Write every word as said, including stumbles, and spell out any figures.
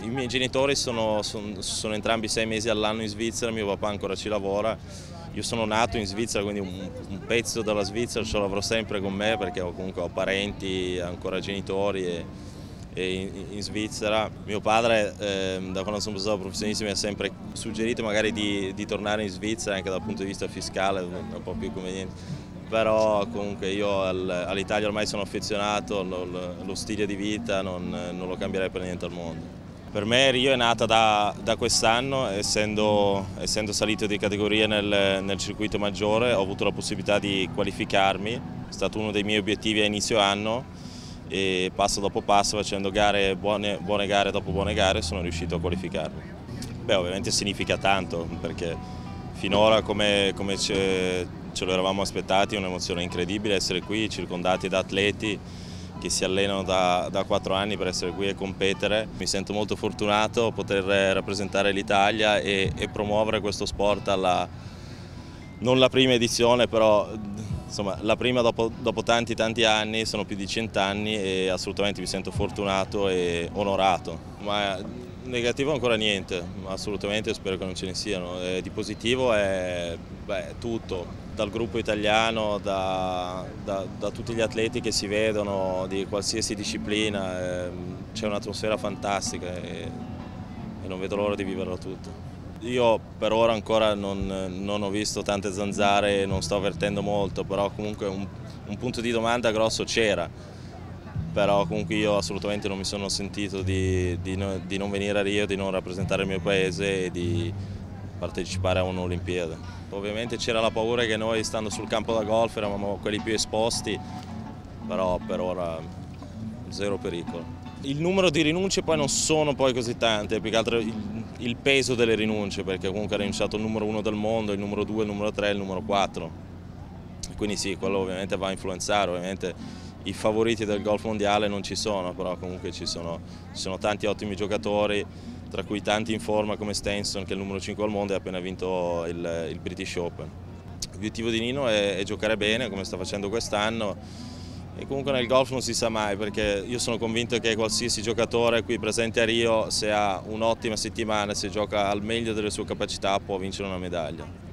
I miei genitori sono, sono, sono entrambi sei mesi all'anno in Svizzera, mio papà ancora ci lavora. Io sono nato in Svizzera, quindi un, un pezzo della Svizzera ce l'avrò sempre con me perché ho, comunque ho parenti, ancora genitori e, e in, in Svizzera. Mio padre eh, da quando sono passato professionista mi ha sempre suggerito magari di, di tornare in Svizzera anche dal punto di vista fiscale, un po' più conveniente. Però comunque io all'Italia ormai sono affezionato, lo, lo stile di vita non, non lo cambierei per niente al mondo. Per me Rio è nata da, da quest'anno, essendo, essendo salito di categoria nel, nel circuito maggiore ho avuto la possibilità di qualificarmi, è stato uno dei miei obiettivi a inizio anno e passo dopo passo facendo gare, buone, buone gare dopo buone gare sono riuscito a qualificarmi. Beh, ovviamente significa tanto perché finora come, come ce, ce lo eravamo aspettati è un'emozione incredibile essere qui circondati da atleti che si allenano da, da quattro anni per essere qui e competere. Mi sento molto fortunato a poter rappresentare l'Italia e, e promuovere questo sport alla, non la prima edizione, però insomma, la prima dopo, dopo tanti tanti anni, sono più di cent'anni e assolutamente mi sento fortunato e onorato. Ma negativo ancora niente, assolutamente spero che non ce ne siano. E di positivo è beh, tutto. Dal gruppo italiano, da, da, da tutti gli atleti che si vedono di qualsiasi disciplina, eh, c'è un'atmosfera fantastica e, e non vedo l'ora di viverla tutta. Io per ora ancora non, non ho visto tante zanzare e non sto avvertendo molto, però comunque un, un punto di domanda grosso c'era, però comunque io assolutamente non mi sono sentito di, di, no, di non venire a Rio, di non rappresentare il mio paese e di partecipare a un'Olimpiade. Ovviamente c'era la paura che noi stando sul campo da golf eravamo quelli più esposti, però per ora zero pericolo. Il numero di rinunce poi non sono poi così tante, più che altro il, il peso delle rinunce, perché comunque ha rinunciato il numero uno del mondo, il numero due, il numero tre, il numero quattro. Quindi sì, quello ovviamente va a influenzare, ovviamente i favoriti del golf mondiale non ci sono, però comunque ci sono, ci sono tanti ottimi giocatori, tra cui tanti in forma come Stenson che è il numero cinque al mondo e ha appena vinto il, il British Open. L'obiettivo di Nino è, è giocare bene come sta facendo quest'anno e comunque nel golf non si sa mai perché io sono convinto che qualsiasi giocatore qui presente a Rio se ha un'ottima settimana, se gioca al meglio delle sue capacità può vincere una medaglia.